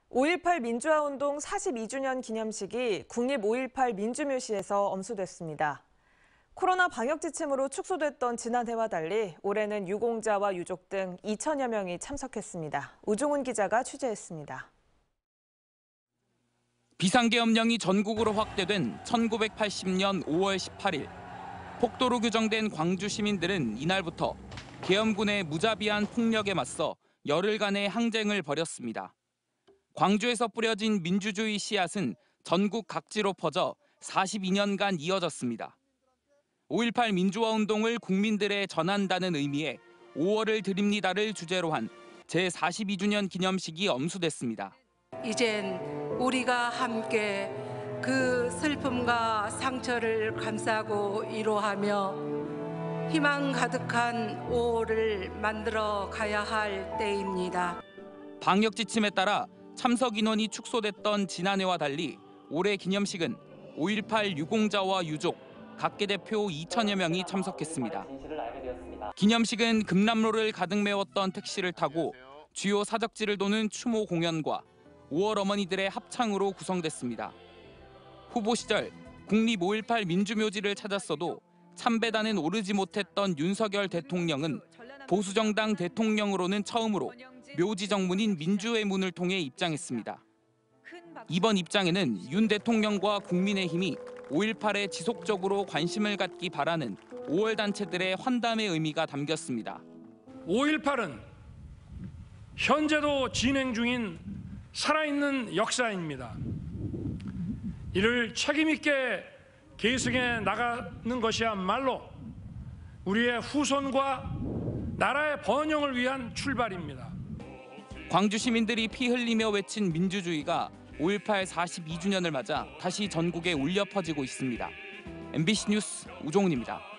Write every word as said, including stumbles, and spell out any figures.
오일팔 민주화운동 사십이 주년 기념식이 국립 오일팔 민주묘시에서 엄수됐습니다. 코로나 방역 지침으로 축소됐던 지난해와 달리 올해는 유공자와 유족 등 이천여 명이 참석했습니다. 우종훈 기자가 취재했습니다. 비상계엄령이 전국으로 확대된 천구백팔십 년 오월 십팔일, 폭도로 규정된 광주 시민들은 이날부터 계엄군의 무자비한 폭력에 맞서 열흘간의 항쟁을 벌였습니다. 광주에서 뿌려진 민주주의 씨앗은 전국 각지로 퍼져 사십이 년간 이어졌습니다. 오일팔 민주화운동을 국민들에 전한다는 의미의 오월을 드립니다를 주제로 한 제사십이 주년 기념식이 엄수됐습니다. 이젠 우리가 함께 그 슬픔과 상처를 감싸고 위로하며 희망 가득한 오월을 만들어 가야 할 때입니다. 방역 지침에 따라 참석 인원이 축소됐던 지난해와 달리 올해 기념식은 오일팔 유공자와 유족, 각계 대표 이천여 명이 참석했습니다. 기념식은 금남로를 가득 메웠던 택시를 타고 주요 사적지를 도는 추모 공연과 오월 어머니들의 합창으로 구성됐습니다. 후보 시절 국립 오일팔 민주묘지를 찾았어도 참배단은 오르지 못했던 윤석열 대통령은 보수정당 대통령으로는 처음으로 묘지 정문인 민주의 문을 통해 입장했습니다. 이번 입장에는 윤 대통령과 국민의힘이 오일팔에 지속적으로 관심을 갖기 바라는 오월 단체들의 환담의 의미가 담겼습니다. 오일팔은 현재도 진행 중인 살아있는 역사입니다. 이를 책임 있게 계승해 나가는 것이야말로 우리의 후손과 나라의 번영을 위한 출발입니다. 광주 시민들이 피 흘리며 외친 민주주의가 오일팔 사십이 주년을 맞아 다시 전국에 울려 퍼지고 있습니다. 엠비씨 뉴스 우종훈입니다.